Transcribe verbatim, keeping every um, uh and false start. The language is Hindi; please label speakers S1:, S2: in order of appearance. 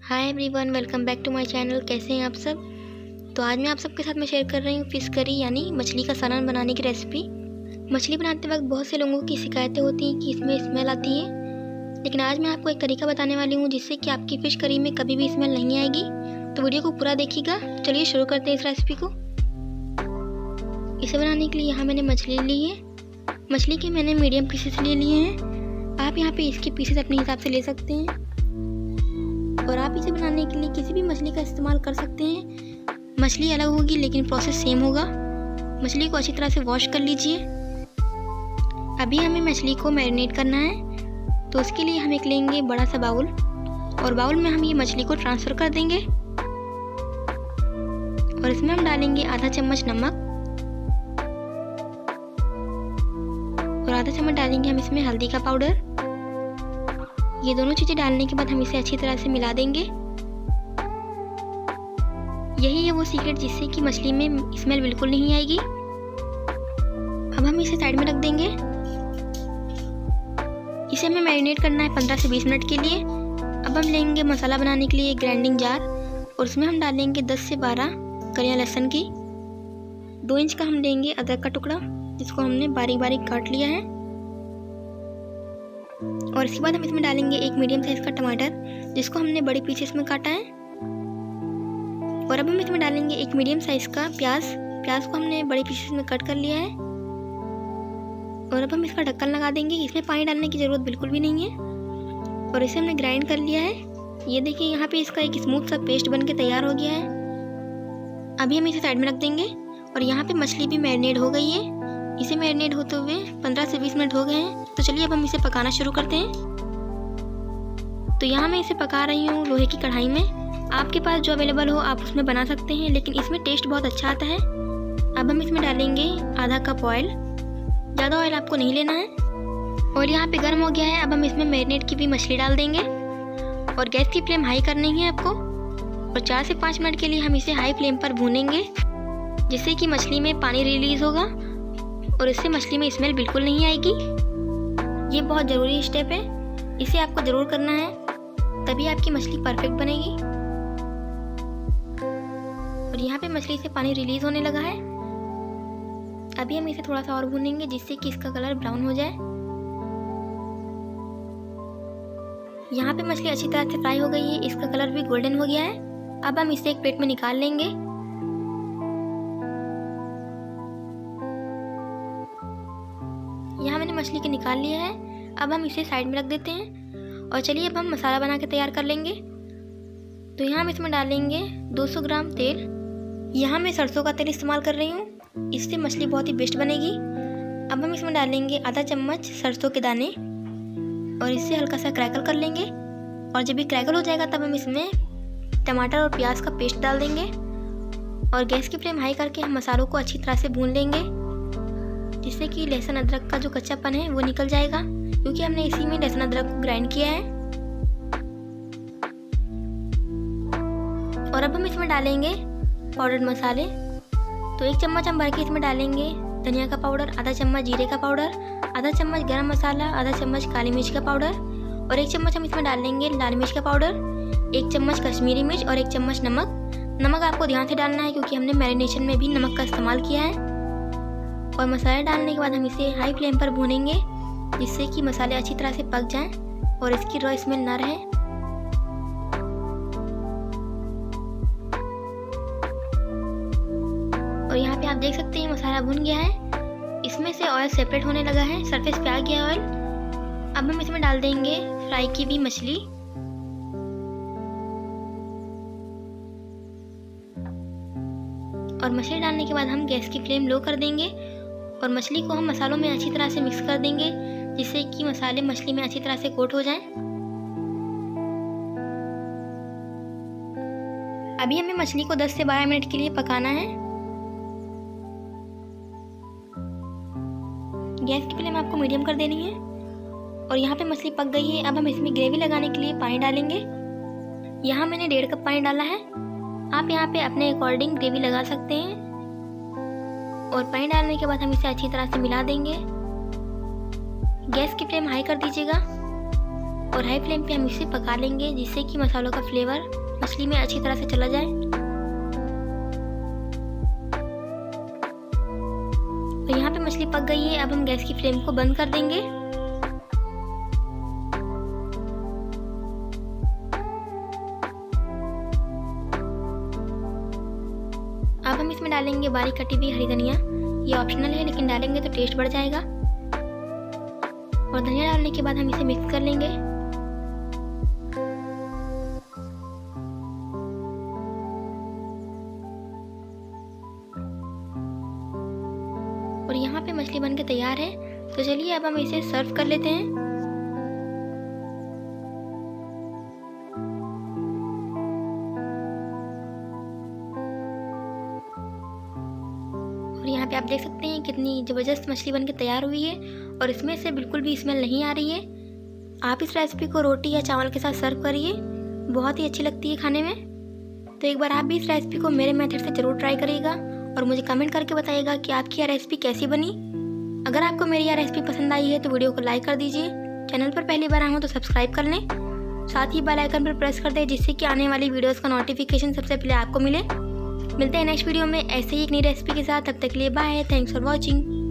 S1: Hi everyone, welcome back to my channel. कैसे हैं आप सब। तो आज मैं आप सबके साथ में शेयर कर रही हूँ फ़िश करी यानी मछली का सालन बनाने की रेसिपी। मछली बनाते वक्त बहुत से लोगों की शिकायतें होती हैं कि इसमें स्मेल आती है, लेकिन आज मैं आपको एक तरीका बताने वाली हूँ जिससे कि आपकी फ़िश करी में कभी भी स्मेल नहीं आएगी। तो वीडियो को पूरा देखिएगा। चलिए शुरू करते हैं इस रेसिपी को। इसे बनाने के लिए यहाँ मैंने मछली ली है। मछली के मैंने मीडियम पीसेस ले लिए हैं। आप यहाँ पे इसके पीसेस अपने हिसाब से ले सकते हैं और आप इसे बनाने के लिए किसी भी मछली का इस्तेमाल कर सकते हैं। मछली अलग होगी लेकिन प्रोसेस सेम होगा। मछली को अच्छी तरह से वॉश कर लीजिए। अभी हमें मछली को मैरिनेट करना है, तो उसके लिए हम एक लेंगे बड़ा सा बाउल और बाउल में हम ये मछली को ट्रांसफ़र कर देंगे और इसमें हम डालेंगे आधा चम्मच नमक और आधा चम्मच डालेंगे हम इसमें हल्दी का पाउडर। ये दोनों चीज़ें डालने के बाद हम इसे अच्छी तरह से मिला देंगे। यही है वो सीक्रेट जिससे कि मछली में स्मेल बिल्कुल नहीं आएगी। अब हम इसे साइड में रख देंगे। इसे हमें मैरिनेट करना है पंद्रह से बीस मिनट के लिए। अब हम लेंगे मसाला बनाने के लिए एक ग्राइंडिंग जार और उसमें हम डालेंगे दस से बारह कलियां लहसुन की। दो इंच का हम लेंगे अदरक का टुकड़ा जिसको हमने बारीक बारीक काट लिया है और इसके बाद हम इसमें डालेंगे एक मीडियम साइज का टमाटर जिसको हमने बड़े पीसेस में काटा है। और अब हम इसमें डालेंगे एक मीडियम साइज का प्याज। प्याज को हमने बड़े पीसेस में कट कर लिया है और अब हम इसका ढक्कन लगा देंगे। इसमें पानी डालने की ज़रूरत बिल्कुल भी नहीं है और इसे हमने ग्राइंड कर लिया है। ये देखिए यहाँ पे इसका एक स्मूथ सा पेस्ट बन के तैयार हो गया है। अभी हम इसे साइड में रख देंगे और यहाँ पे मछली भी मैरिनेट हो गई है। इसे मैरिनेट होते हुए पंद्रह से बीस मिनट हो गए हैं। तो चलिए अब हम इसे पकाना शुरू करते हैं। तो यहाँ मैं इसे पका रही हूँ लोहे की कढ़ाई में। आपके पास जो अवेलेबल हो आप उसमें बना सकते हैं, लेकिन इसमें टेस्ट बहुत अच्छा आता है। अब हम इसमें डालेंगे आधा कप ऑयल। ज़्यादा ऑयल आपको नहीं लेना है। और यहाँ पे गर्म हो गया है। अब हम इसमें मैरिनेट की भी मछली डाल देंगे और गैस की फ्लेम हाई करनी है आपको। और चार से पाँच मिनट के लिए हम इसे हाई फ्लेम पर भूनेंगे जिससे कि मछली में पानी रिलीज़ होगा और इससे मछली में स्मेल बिल्कुल नहीं आएगी। ये बहुत ज़रूरी स्टेप है, इसे आपको ज़रूर करना है, तभी आपकी मछली परफेक्ट बनेगी। और यहाँ पे मछली से पानी रिलीज़ होने लगा है। अभी हम इसे थोड़ा सा और भूनेंगे जिससे कि इसका कलर ब्राउन हो जाए। यहाँ पे मछली अच्छी तरह से फ्राई हो गई है, इसका कलर भी गोल्डन हो गया है। अब हम इसे एक प्लेट में निकाल लेंगे। यहाँ मैंने मछली के निकाल लिया है। अब हम इसे साइड में रख देते हैं और चलिए अब हम मसाला बना के तैयार कर लेंगे। तो यहाँ हम इसमें डालेंगे दो सौ ग्राम तेल। यहाँ मैं सरसों का तेल इस्तेमाल कर रही हूँ, इससे मछली बहुत ही बेस्ट बनेगी। अब हम इसमें डालेंगे आधा चम्मच सरसों के दाने और इससे हल्का सा क्रैकल कर लेंगे। और जब ये क्रैकल हो जाएगा तब हम इसमें टमाटर और प्याज का पेस्ट डाल देंगे और गैस की फ्लेम हाई करके हम मसालों को अच्छी तरह से भून लेंगे जिससे कि लहसुन अदरक का जो कच्चापन है वो निकल जाएगा, क्योंकि हमने इसी में लहसुन अदरक को ग्राइंड किया है। और अब हम इसमें डालेंगे पाउडर्ड मसाले। तो एक चम्मच हम भर के इसमें डालेंगे धनिया का पाउडर, आधा चम्मच जीरे का पाउडर, आधा चम्मच गरम मसाला, आधा चम्मच काली मिर्च का पाउडर और एक चम्मच हम इसमें डालेंगे लाल मिर्च का पाउडर, एक चम्मच कश्मीरी मिर्च और एक चम्मच नमक। नमक आपको ध्यान से डालना है क्योंकि हमने मैरिनेशन में भी नमक का इस्तेमाल किया है। और मसाले डालने के बाद हम इसे हाई फ्लेम पर भूनेंगे जिससे कि मसाले अच्छी तरह से पक जाएं और इसकी रॉ स्मेल ना रहे। और यहाँ पे आप देख सकते हैं मसाला भुन गया है। इसमें से ऑयल सेपरेट होने लगा है, सरफेस पे आ गया ऑयल। अब हम इसमें डाल देंगे फ्राई की भी मछली। और मछली डालने के बाद हम गैस की फ्लेम लो कर देंगे और मछली को हम मसालों में अच्छी तरह से मिक्स कर देंगे जिससे कि मसाले मछली में अच्छी तरह से कोट हो जाएं। अभी हमें मछली को दस से बारह मिनट के लिए पकाना है। गैस की फ्लेम आपको मीडियम कर देनी है। और यहाँ पे मछली पक गई है। अब हम इसमें ग्रेवी लगाने के लिए पानी डालेंगे। यहाँ मैंने डेढ़ कप पानी डाला है। आप यहाँ पे अपने अकॉर्डिंग ग्रेवी लगा सकते हैं। और पानी डालने के बाद हम इसे अच्छी तरह से मिला देंगे। गैस की फ्लेम हाई कर दीजिएगा और हाई फ्लेम पे हम इसे पका लेंगे जिससे कि मसालों का फ्लेवर मछली में अच्छी तरह से चला जाए। और यहाँ पे मछली पक गई है। अब हम गैस की फ्लेम को बंद कर देंगे। अब हम इसमें डालेंगे बारीक कटी हुई हरी धनिया। ये ऑप्शनल है लेकिन डालेंगे तो टेस्ट बढ़ जाएगा। और धनिया डालने के बाद हम इसे मिक्स कर लेंगे। और यहाँ पे मछली बनके तैयार है। तो चलिए अब हम इसे सर्व कर लेते हैं। और यहाँ पे आप देख सकते हैं कितनी ज़बरदस्त मछली बनके तैयार हुई है और इसमें से बिल्कुल भी स्मेल नहीं आ रही है। आप इस रेसिपी को रोटी या चावल के साथ सर्व करिए, बहुत ही अच्छी लगती है खाने में। तो एक बार आप भी इस रेसिपी को मेरे मेथड से ज़रूर ट्राई करिएगा और मुझे कमेंट करके बताइएगा कि आपकी यह रेसिपी कैसी बनी। अगर आपको मेरी यह रेसिपी पसंद आई है तो वीडियो को लाइक कर दीजिए। चैनल पर पहली बार आए हो तो सब्सक्राइब कर लें, साथ ही बेल आइकन पर प्रेस कर दें जिससे कि आने वाली वीडियोज़ का नोटिफिकेशन सबसे पहले आपको मिले। मिलते हैं नेक्स्ट वीडियो में ऐसे ही एक नई रेसिपी के साथ। तब तक के लिए बाय, थैंक्स फॉर वॉचिंग।